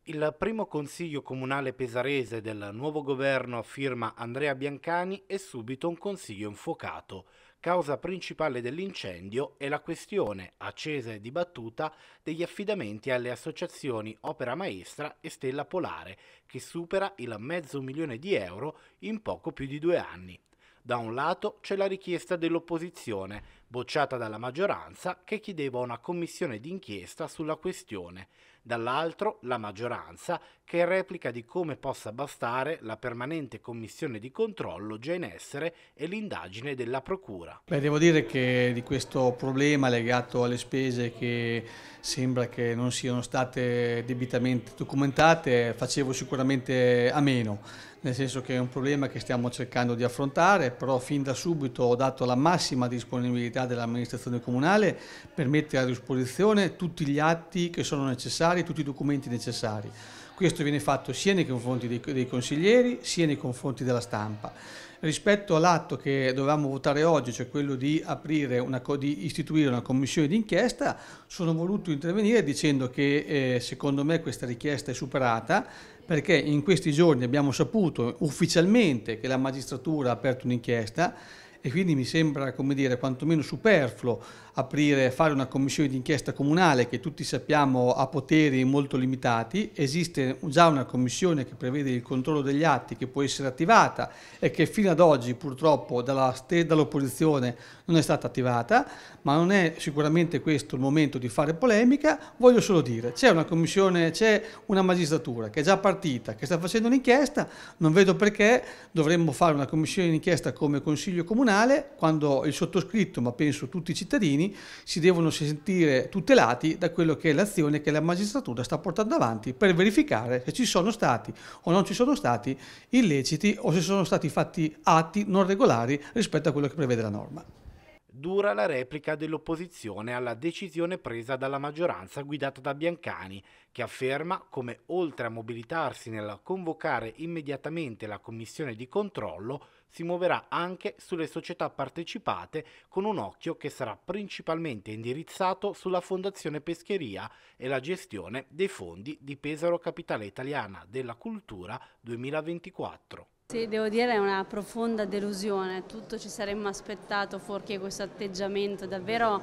Il primo consiglio comunale pesarese del nuovo governo a firma Andrea Biancani è subito un consiglio infuocato. Causa principale dell'incendio è la questione, accesa e dibattuta, degli affidamenti alle associazioni Opera Maestra e Stella Polare, che supera il €500.000 in poco più di 2 anni. Da un lato c'è la richiesta dell'opposizione, bocciata dalla maggioranza, che chiedeva una commissione d'inchiesta sulla questione. Dall'altro la maggioranza, che replica di come possa bastare la permanente commissione di controllo già in essere e l'indagine della procura. Devo dire che di questo problema legato alle spese che sembra che non siano state debitamente documentate facevo sicuramente a meno, nel senso che è un problema che stiamo cercando di affrontare, però fin da subito ho dato la massima disponibilità dell'amministrazione comunale per mettere a disposizione tutti gli atti che sono necessari, tutti i documenti necessari. Questo viene fatto sia nei confronti dei consiglieri sia nei confronti della stampa. Rispetto all'atto che dovevamo votare oggi, cioè quello di di istituire una commissione d'inchiesta, sono voluto intervenire dicendo che secondo me questa richiesta è superata, perché in questi giorni abbiamo saputo ufficialmente che la magistratura ha aperto un'inchiesta e quindi mi sembra, come dire, quantomeno superfluo fare una commissione d'inchiesta comunale che tutti sappiamo ha poteri molto limitati. Esiste già una commissione che prevede il controllo degli atti che può essere attivata e che fino ad oggi purtroppo dall'opposizione non è stata attivata, ma non è sicuramente questo il momento di fare polemica. Voglio solo dire, c'è una commissione, c'è una magistratura che è già partita, che sta facendo un'inchiesta, non vedo perché dovremmo fare una commissione d'inchiesta come Consiglio Comunale quando il sottoscritto, ma penso tutti i cittadini, si devono sentire tutelati da quello che è l'azione che la magistratura sta portando avanti per verificare se ci sono stati o non ci sono stati illeciti o se sono stati fatti atti non regolari rispetto a quello che prevede la norma. Dura la replica dell'opposizione alla decisione presa dalla maggioranza guidata da Biancani, che afferma come, oltre a mobilitarsi nel convocare immediatamente la commissione di controllo, si muoverà anche sulle società partecipate con un occhio che sarà principalmente indirizzato sulla Fondazione Pescheria e la gestione dei fondi di Pesaro Capitale Italiana della Cultura 2024. Sì, devo dire è una profonda delusione, tutto ci saremmo aspettato fuorché questo atteggiamento davvero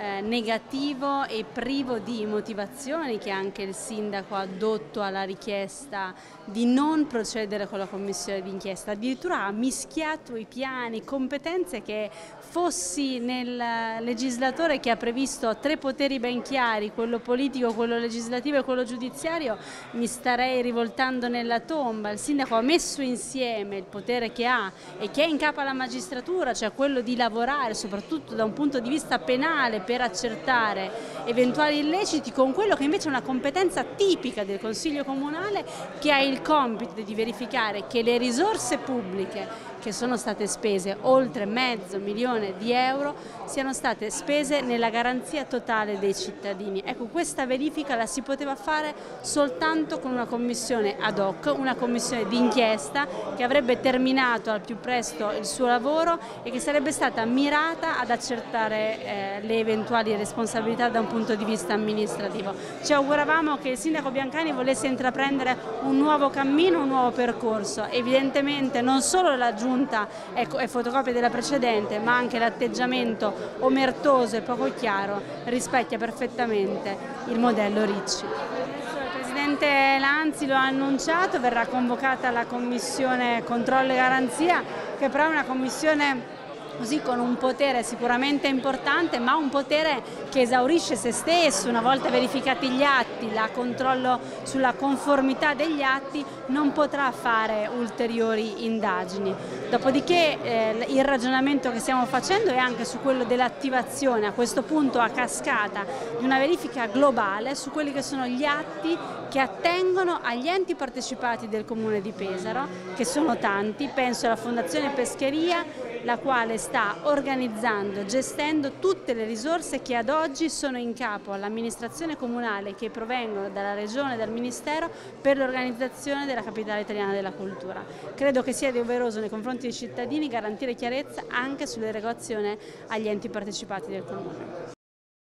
negativo e privo di motivazioni che anche il sindaco ha addotto alla richiesta di non procedere con la commissione d'inchiesta, addirittura ha mischiato i piani, competenze che fossi nel legislatore che ha previsto 3 poteri ben chiari, quello politico, quello legislativo e quello giudiziario, mi starei rivoltando nella tomba. Il sindaco ha messo insieme il potere che ha e che è in capo alla magistratura, cioè quello di lavorare soprattutto da un punto di vista penale per accertare eventuali illeciti, con quello che invece è una competenza tipica del Consiglio Comunale, che ha il compito di verificare che le risorse pubbliche che sono state spese, oltre €500.000, siano state spese nella garanzia totale dei cittadini. Ecco, questa verifica la si poteva fare soltanto con una commissione ad hoc, una commissione d'inchiesta che avrebbe terminato al più presto il suo lavoro e che sarebbe stata mirata ad accertare le eventuali responsabilità da un punto di vista amministrativo. Ci auguravamo che il sindaco Biancani volesse intraprendere un nuovo cammino, un nuovo percorso. Evidentemente non solo la Giunta è fotocopia della precedente, ma anche l'atteggiamento omertoso e poco chiaro rispecchia perfettamente il modello Ricci. Il Presidente Lanzi lo ha annunciato, verrà convocata la Commissione Controllo e Garanzia, che però è una commissione così con un potere sicuramente importante, ma un potere che esaurisce se stesso. Una volta verificati gli atti, il controllo sulla conformità degli atti, non potrà fare ulteriori indagini. Dopodiché il ragionamento che stiamo facendo è anche su quello dell'attivazione, a questo punto a cascata, di una verifica globale su quelli che sono gli atti che attengono agli enti partecipati del Comune di Pesaro, che sono tanti. Penso alla Fondazione Pescheria, la quale sta organizzando, gestendo tutte le risorse che ad oggi sono in capo all'amministrazione comunale, che provengono dalla Regione e dal Ministero, per l'organizzazione della Capitale Italiana della Cultura. Credo che sia doveroso nei confronti dei cittadini garantire chiarezza anche sull'erogazione agli enti partecipati del Comune.